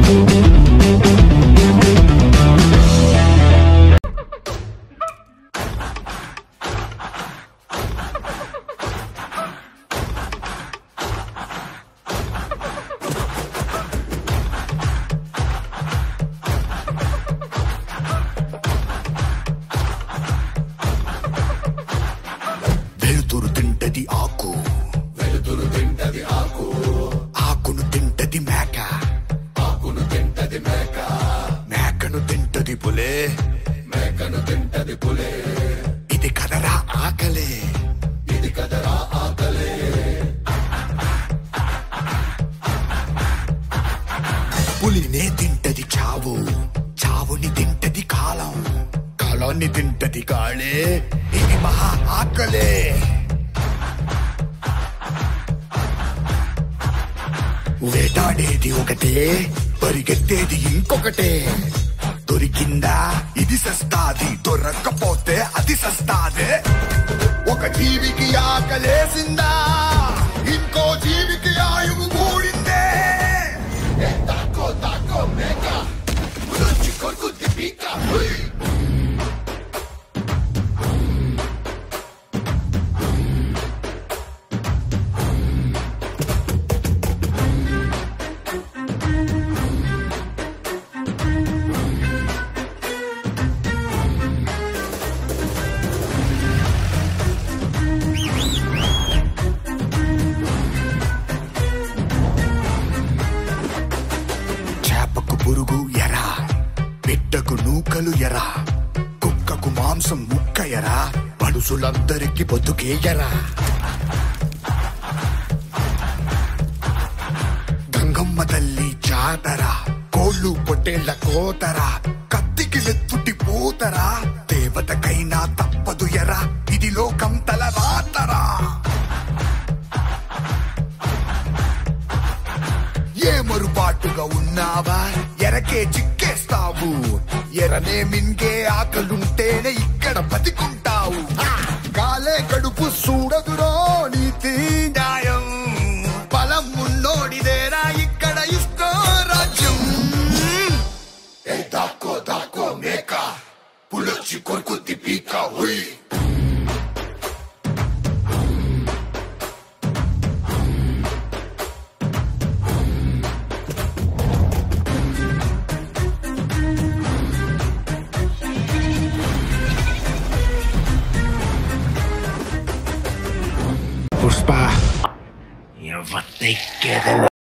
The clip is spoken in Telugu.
వెలుతురు తింటది ఆకు, వెలుతురు తింటది ఆకు, ఆకును తింటది మేక, ఆకును తింటది మేక, మేకను తింటది పులే, మేకను తింటది పులే. ఇది కదరా ఆకలే, ఇది కదరా ఆకలే. పులినే తింటది చావు, చావుని తింటది కాలం, కాలాన్ని తింటది గాళే. ఇది మహా ఆకలే. వేటాడేది ఒకటే, పరిగెత్తేది ఇంకొకటే. దొరికిందా ఇది సస్తాది, దొరక్కపోతే అది సస్తాదే. ఒక జీవికి ఆకలేసిందా, ఇంకో జీవికి ఆయువు కూడిందే. తాకో తాకో మేక, రుచి కొరుకుద్ది పీక. పురుగు ఎరా, బిడ్డకు నూకలు ఎరా, కుక్కకు మాంసం ముక్క ఎరా, మనుషులందరికి బతుకే ఎరా. గంగమ్మ తల్లి జాతర, కోళ్ళు పొట్టేళ్ల కోతరా, కత్తికి నెత్తుటి పోతరా, దేవతకైనా తప్పదు ఎరా, ఇది లోకం తల రాతరా. ఏ మరుపాటుగా ఉన్నావా, ఎరకే చిక్కేస్తావు, ఎరనే మింగే ఆకలుంటేనే ఇక్కడ బతికుంటావు. కాలే కడుపు చూడదురో నీతి న్యాయం, బలం ఉన్నోడిదేరా ఇక్కడ ఇష్టో రాజ్యం. దాక్కో దాక్కో మేక, పులొచ్చి కొరుకుద్ది పీక. హుయ్ పుష్ప, ఎవరికెదల